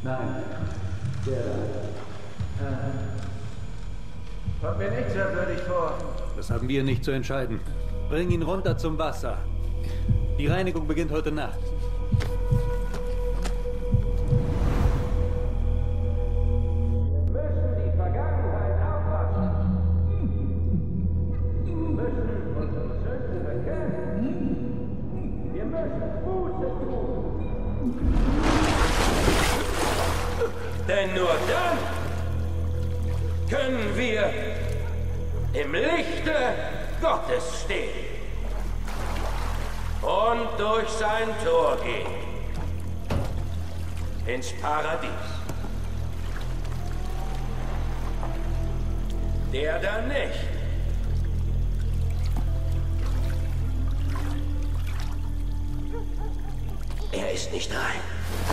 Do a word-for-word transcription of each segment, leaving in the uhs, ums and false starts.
Nein. Der da. Ah. Kommt mir nicht sehr würdig vor. Das haben wir nicht zu entscheiden. Bring ihn runter zum Wasser. Die Reinigung beginnt heute Nacht. Denn nur dann können wir im Lichte Gottes stehen und durch sein Tor gehen ins Paradies. Der da nicht. Er ist nicht rein.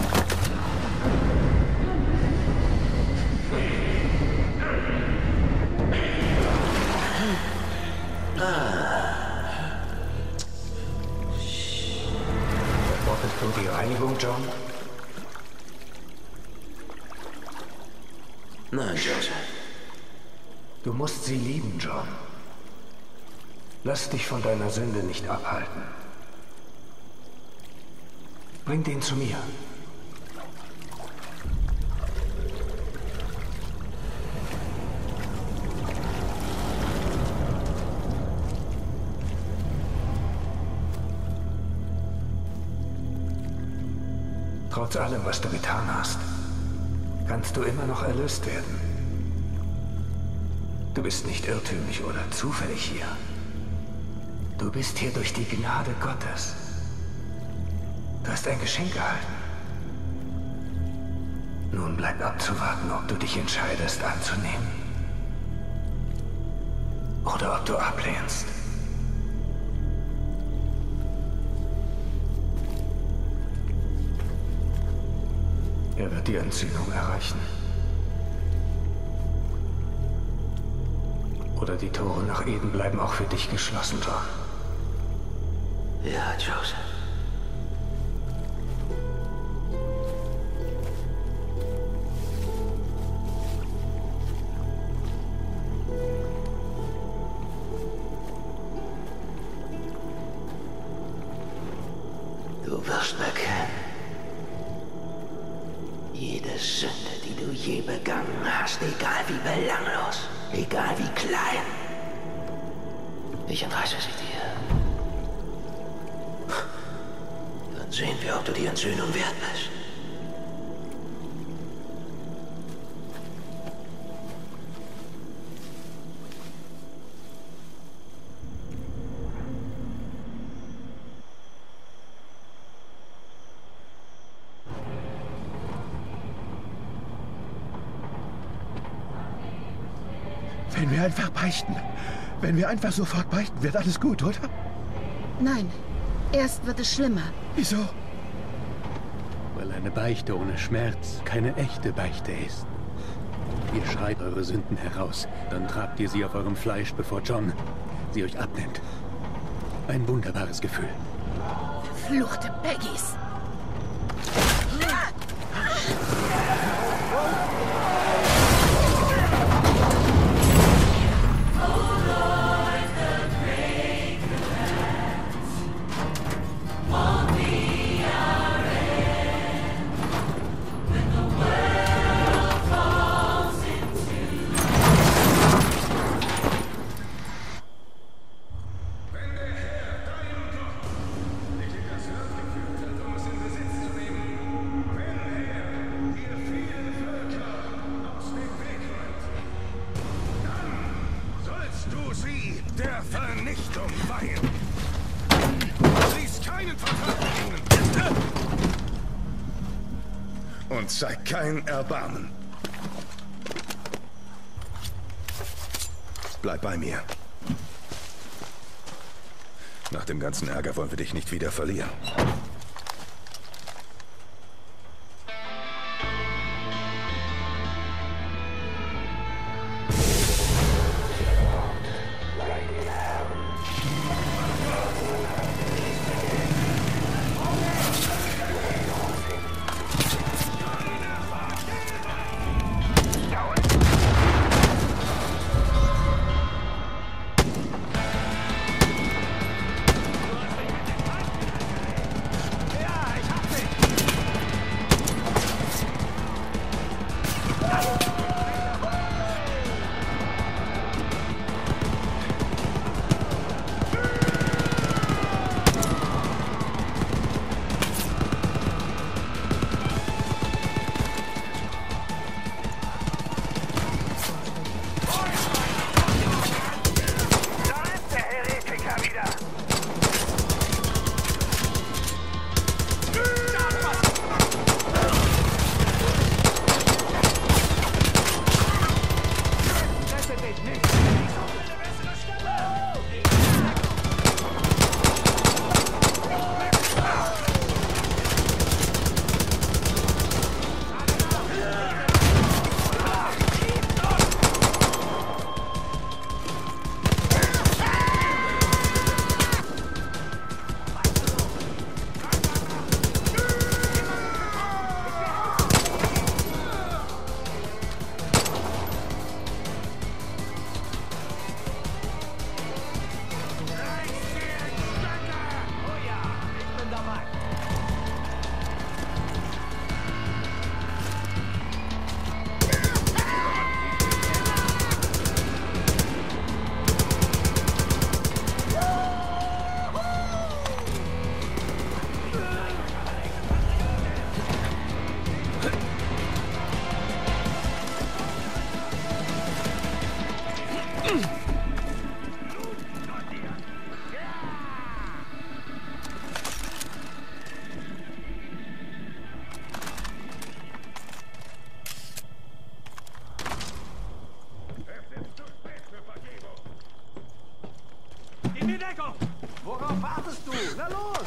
Bevortest du die Reinigung, John? Nein, Joseph. Du musst sie lieben, John. Lass dich von deiner Sünde nicht abhalten. Bring den zu mir. Trotz allem, was du getan hast, kannst du immer noch erlöst werden. Du bist nicht irrtümlich oder zufällig hier. Du bist hier durch die Gnade Gottes. Du hast ein Geschenk erhalten. Nun bleibt abzuwarten, ob du dich entscheidest anzunehmen. Oder ob du ablehnst. Er wird die Entzündung erreichen. Oder die Tore nach Eden bleiben auch für dich geschlossen, John. Ja, Joseph. Du wirst bekennen. Jede Sünde, die du je begangen hast, egal wie belanglos, egal wie klein. Ich entreiße sie dir. Dann sehen wir, ob du die Entsühnung wert bist. Wenn wir einfach beichten. Wenn wir einfach sofort beichten, wird alles gut, oder? Nein. Erst wird es schlimmer. Wieso? Weil eine Beichte ohne Schmerz keine echte Beichte ist. Ihr schreit eure Sünden heraus, dann tragt ihr sie auf eurem Fleisch, bevor John sie euch abnimmt. Ein wunderbares Gefühl. Verfluchte Peggies. Der Vernichtung weihen. Schließ keinen Vertrag mit ihnen. Und zeig kein Erbarmen. Bleib bei mir. Nach dem ganzen Ärger wollen wir dich nicht wieder verlieren. Deckung! Worauf wartest du? Na los!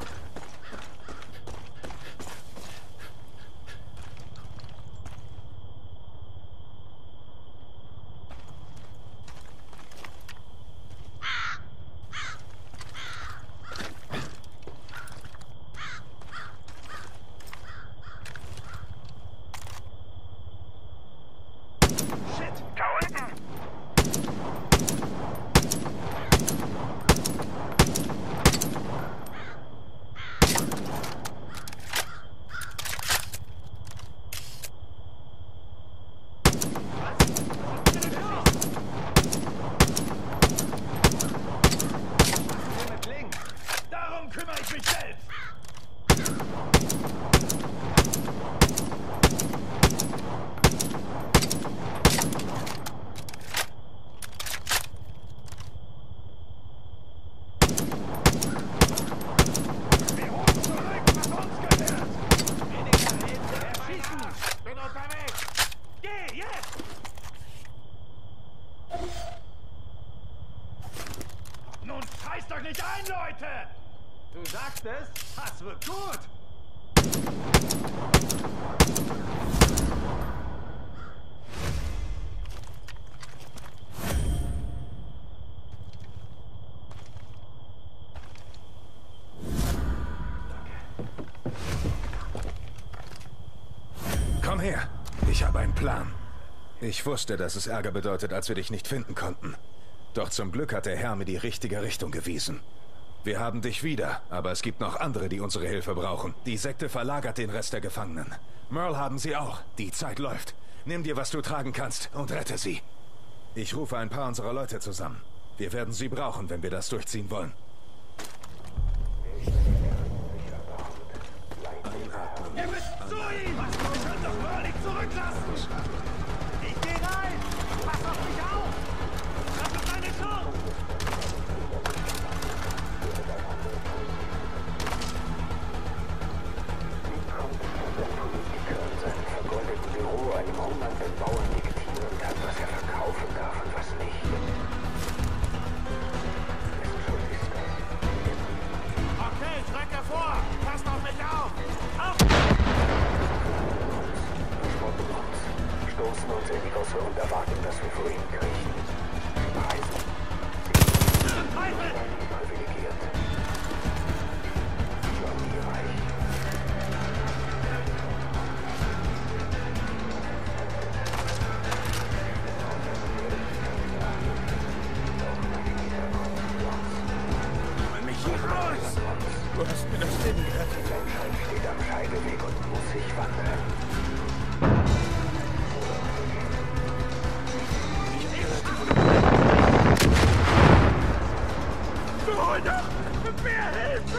Du sagst es, das wird gut. Komm her. Ich habe einen Plan. Ich wusste, dass es Ärger bedeutet, als wir dich nicht finden konnten. Doch zum Glück hat der Herr mir die richtige Richtung gewiesen. Wir haben dich wieder, aber es gibt noch andere, die unsere Hilfe brauchen. Die Sekte verlagert den Rest der Gefangenen. Merle haben sie auch. Die Zeit läuft. Nimm dir, was du tragen kannst und rette sie. Ich rufe ein paar unserer Leute zusammen. Wir werden sie brauchen, wenn wir das durchziehen wollen. Ihr müsst zu ihm! Wir können doch Merle nicht zurücklassen! Ich geh rein! Pass auf mich auf! Ich hab noch eine Chance! Einem hungernden Bauern diktieren kann, was er verkaufen darf und was nicht. Wessen Schuld ist das? Okay, Strecke vor! Passt auf mich auf! Auf! Verspotten uns, stoßen uns in die Gosse und erwarten, dass wir vor ihnen kriechen. Beweisen. Sie sind privilegiert. John nie reich. Du hast mir das Leben gerettet. Die Menschheit steht am Scheideweg und muss sich wandeln. Du hol doch mehr Hilfe!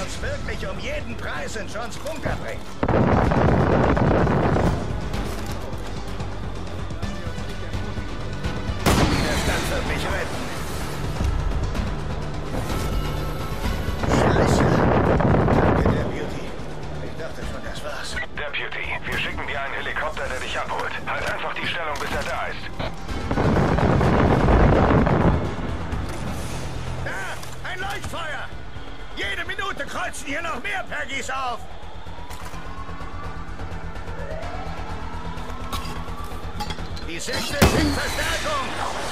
uns wirklich um jeden Preis in Johns Bunker bringt. Der Stand wird mich retten. Scheiße. Danke, Deputy. Ich dachte schon, das war's. Deputy, wir schicken dir einen Helikopter, der dich abholt. Halt einfach die Stellung, bis er da ist. Da! Ein Leuchtfeuer! Jede Minute kreuzen hier noch mehr Peggies auf! Die sechste schickt Verstärkung!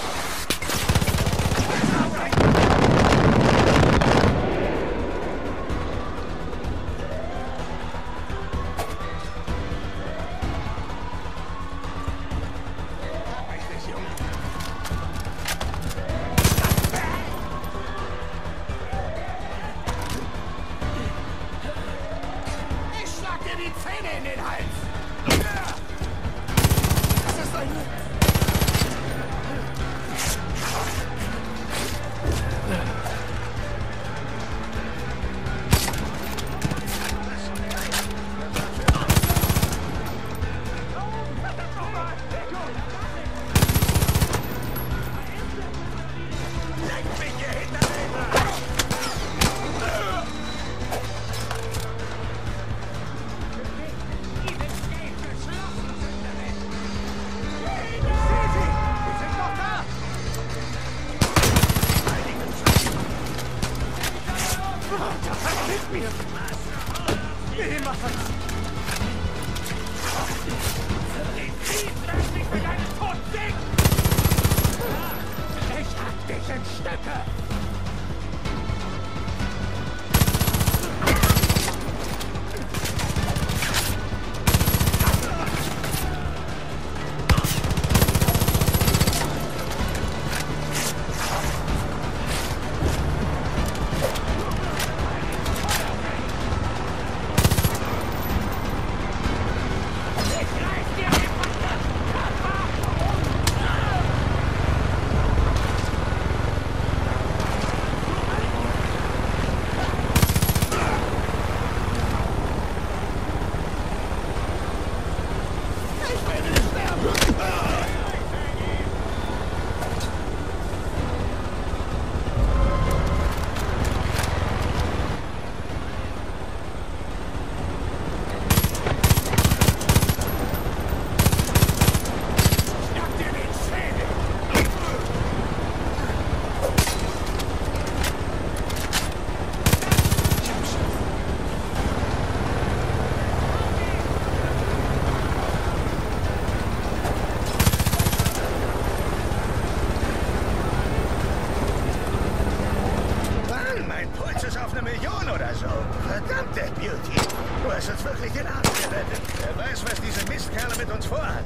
Die Zähne in den Hals! Das ist ein... Lenk mich hier hinter! Ich hab dich in Stücke! Verdammt, Deputy! Du hast uns wirklich den Arsch gerettet. Wer weiß, was diese Mistkerle mit uns vorhat.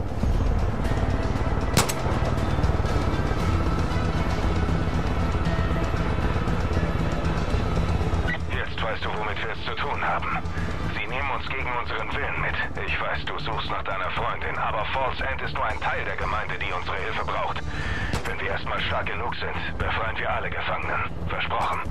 Jetzt weißt du, womit wir es zu tun haben. Sie nehmen uns gegen unseren Willen mit. Ich weiß, du suchst nach deiner Freundin, aber Falls End ist nur ein Teil der Gemeinde, die unsere Hilfe braucht. Wenn wir erstmal stark genug sind, befreien wir alle Gefangenen. Versprochen.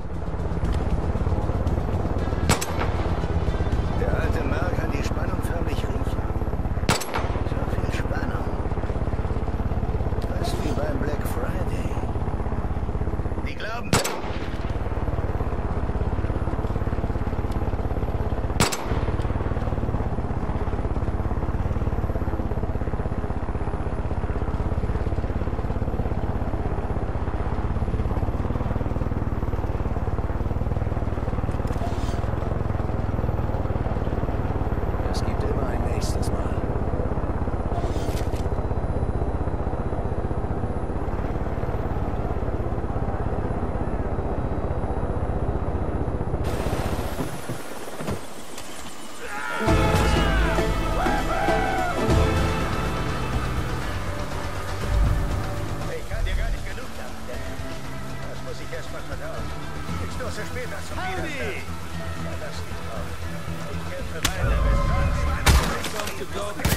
Der alte Mark kann die Spannung förmlich riechen. So viel Spannung. Fast wie beim Black Friday. Die glauben... Ich stoße später zum Widerstand. Verlass die Frau. Ich kämpfe weiter bis John zwanzig Richtung